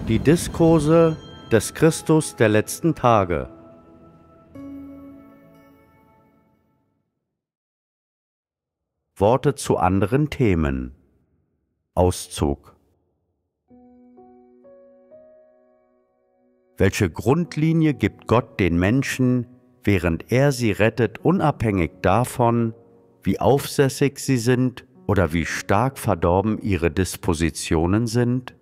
Die Diskurse des Christus der letzten Tage. Worte zu anderen Themen. Auszug. Welche Grundlinie gibt Gott den Menschen, während er sie rettet, unabhängig davon, wie aufsässig sie sind oder wie stark verdorben ihre Dispositionen sind?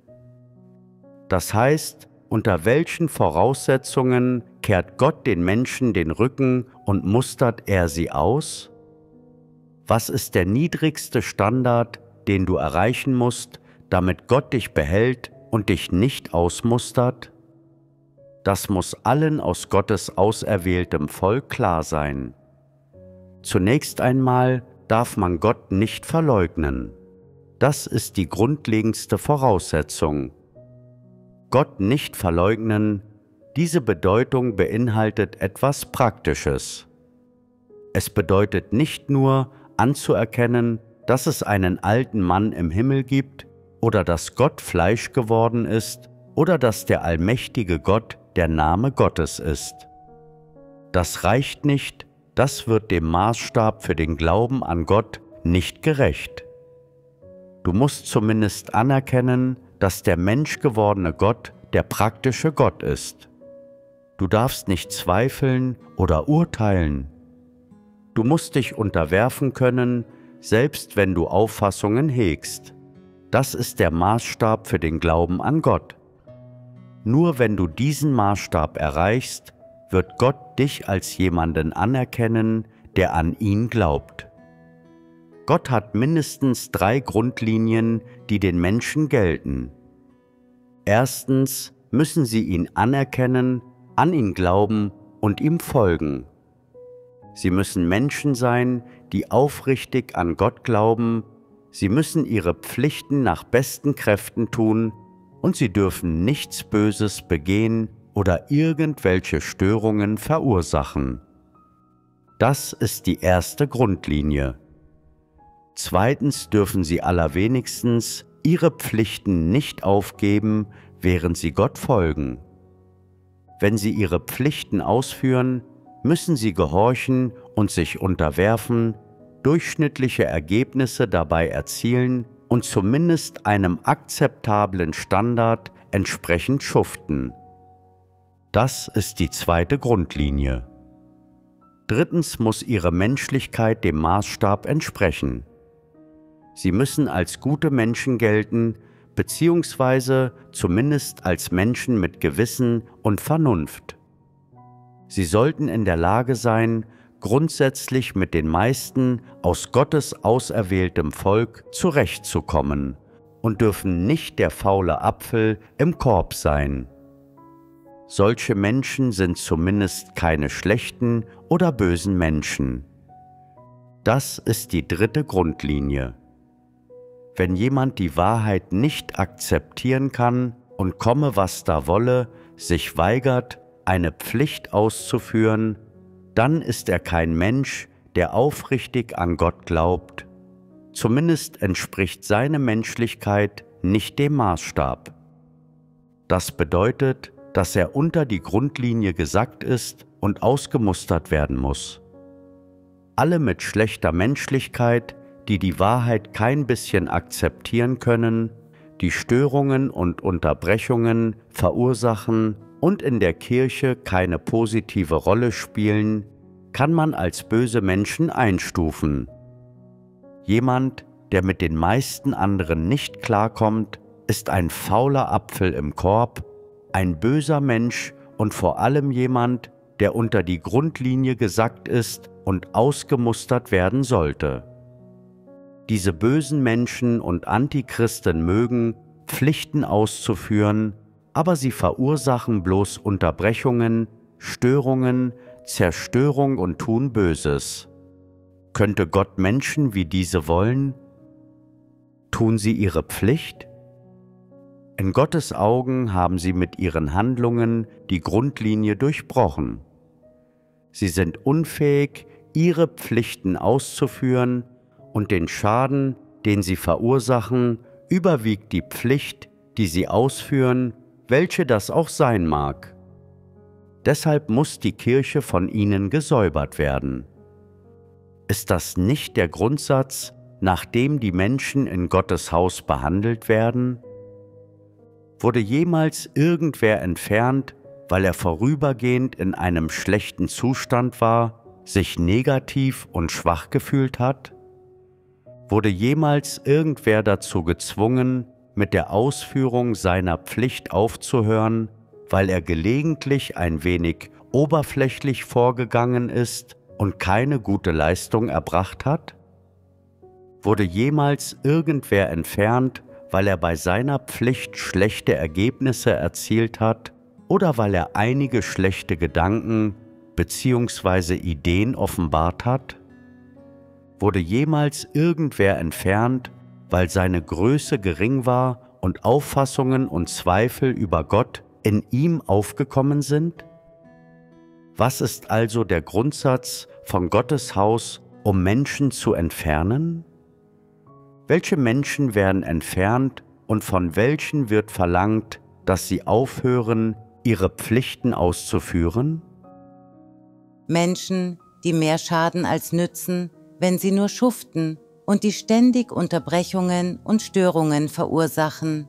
Das heißt, unter welchen Voraussetzungen kehrt Gott den Menschen den Rücken und mustert er sie aus? Was ist der niedrigste Standard, den du erreichen musst, damit Gott dich behält und dich nicht ausmustert? Das muss allen aus Gottes auserwähltem Volk klar sein. Zunächst einmal darf man Gott nicht verleugnen. Das ist die grundlegendste Voraussetzung. Gott nicht verleugnen, diese Bedeutung beinhaltet etwas Praktisches. Es bedeutet nicht nur anzuerkennen, dass es einen alten Mann im Himmel gibt oder dass Gott Fleisch geworden ist oder dass der allmächtige Gott der Name Gottes ist. Das reicht nicht, das wird dem Maßstab für den Glauben an Gott nicht gerecht. Du musst zumindest anerkennen, dass der menschgewordene Gott der praktische Gott ist. Du darfst nicht zweifeln oder urteilen. Du musst dich unterwerfen können, selbst wenn du Auffassungen hegst. Das ist der Maßstab für den Glauben an Gott. Nur wenn du diesen Maßstab erreichst, wird Gott dich als jemanden anerkennen, der an ihn glaubt. Gott hat mindestens 3 Grundlinien, die den Menschen gelten. Erstens müssen sie ihn anerkennen, an ihn glauben und ihm folgen. Sie müssen Menschen sein, die aufrichtig an Gott glauben, sie müssen ihre Pflichten nach besten Kräften tun und sie dürfen nichts Böses begehen oder irgendwelche Störungen verursachen. Das ist die erste Grundlinie. Zweitens dürfen sie allerwenigstens ihre Pflichten nicht aufgeben, während sie Gott folgen. Wenn sie ihre Pflichten ausführen, müssen sie gehorchen und sich unterwerfen, durchschnittliche Ergebnisse dabei erzielen und zumindest einem akzeptablen Standard entsprechend schuften. Das ist die zweite Grundlinie. Drittens muss ihre Menschlichkeit dem Maßstab entsprechen. Sie müssen als gute Menschen gelten, beziehungsweise zumindest als Menschen mit Gewissen und Vernunft. Sie sollten in der Lage sein, grundsätzlich mit den meisten aus Gottes auserwähltem Volk zurechtzukommen und dürfen nicht der faule Apfel im Korb sein. Solche Menschen sind zumindest keine schlechten oder bösen Menschen. Das ist die dritte Grundlinie. Wenn jemand die Wahrheit nicht akzeptieren kann und komme, was da wolle, sich weigert, eine Pflicht auszuführen, dann ist er kein Mensch, der aufrichtig an Gott glaubt. Zumindest entspricht seine Menschlichkeit nicht dem Maßstab. Das bedeutet, dass er unter die Grundlinie gesackt ist und ausgemustert werden muss. Alle mit schlechter Menschlichkeit, die die Wahrheit kein bisschen akzeptieren können, die Störungen und Unterbrechungen verursachen und in der Kirche keine positive Rolle spielen, kann man als böse Menschen einstufen. Jemand, der mit den meisten anderen nicht klarkommt, ist ein fauler Apfel im Korb, ein böser Mensch und vor allem jemand, der unter die Grundlinie gesackt ist und ausgemustert werden sollte. Diese bösen Menschen und Antichristen mögen, Pflichten auszuführen, aber sie verursachen bloß Unterbrechungen, Störungen, Zerstörung und tun Böses. Könnte Gott Menschen wie diese wollen? Tun sie ihre Pflicht? In Gottes Augen haben sie mit ihren Handlungen die Grundlinie durchbrochen. Sie sind unfähig, ihre Pflichten auszuführen, und den Schaden, den sie verursachen, überwiegt die Pflicht, die sie ausführen, welche das auch sein mag. Deshalb muss die Kirche von ihnen gesäubert werden. Ist das nicht der Grundsatz, nach dem die Menschen in Gottes Haus behandelt werden? Wurde jemals irgendwer entfernt, weil er vorübergehend in einem schlechten Zustand war, sich negativ und schwach gefühlt hat? Wurde jemals irgendwer dazu gezwungen, mit der Ausführung seiner Pflicht aufzuhören, weil er gelegentlich ein wenig oberflächlich vorgegangen ist und keine gute Leistung erbracht hat? Wurde jemals irgendwer entfernt, weil er bei seiner Pflicht schlechte Ergebnisse erzielt hat oder weil er einige schlechte Gedanken bzw. Ideen offenbart hat? Wurde jemals irgendwer entfernt, weil seine Größe gering war und Auffassungen und Zweifel über Gott in ihm aufgekommen sind? Was ist also der Grundsatz von Gottes Haus, um Menschen zu entfernen? Welche Menschen werden entfernt und von welchen wird verlangt, dass sie aufhören, ihre Pflichten auszuführen? Menschen, die mehr schaden als nützen, wenn sie nur schuften und die ständig Unterbrechungen und Störungen verursachen.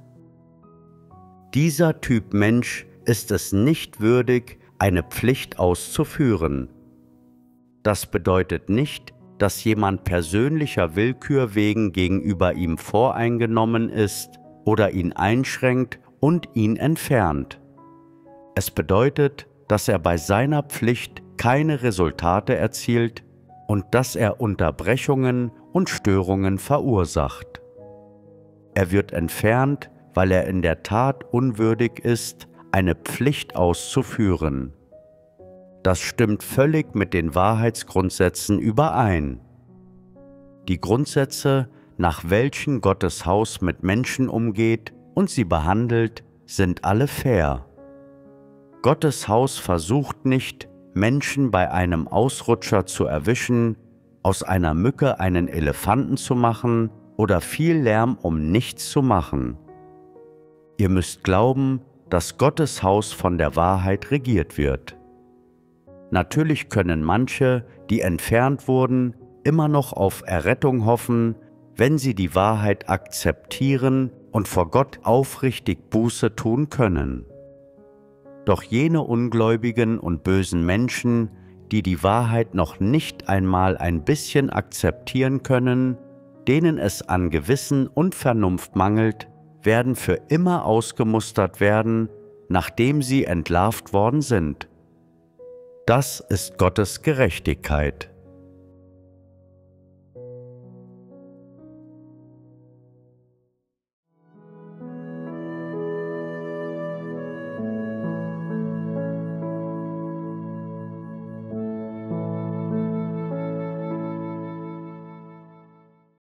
Dieser Typ Mensch ist es nicht würdig, eine Pflicht auszuführen. Das bedeutet nicht, dass jemand persönlicher Willkür wegen gegenüber ihm voreingenommen ist oder ihn einschränkt und ihn entfernt. Es bedeutet, dass er bei seiner Pflicht keine Resultate erzielt und dass er Unterbrechungen und Störungen verursacht. Er wird entfernt, weil er in der Tat unwürdig ist, eine Pflicht auszuführen. Das stimmt völlig mit den Wahrheitsgrundsätzen überein. Die Grundsätze, nach welchen Gottes Haus mit Menschen umgeht und sie behandelt, sind alle fair. Gottes Haus versucht nicht, Menschen bei einem Ausrutscher zu erwischen, aus einer Mücke einen Elefanten zu machen oder viel Lärm um nichts zu machen. Ihr müsst glauben, dass Gottes Haus von der Wahrheit regiert wird. Natürlich können manche, die entfernt wurden, immer noch auf Errettung hoffen, wenn sie die Wahrheit akzeptieren und vor Gott aufrichtig Buße tun können. Doch jene ungläubigen und bösen Menschen, die die Wahrheit noch nicht einmal ein bisschen akzeptieren können, denen es an Gewissen und Vernunft mangelt, werden für immer ausgemustert werden, nachdem sie entlarvt worden sind. Das ist Gottes Gerechtigkeit.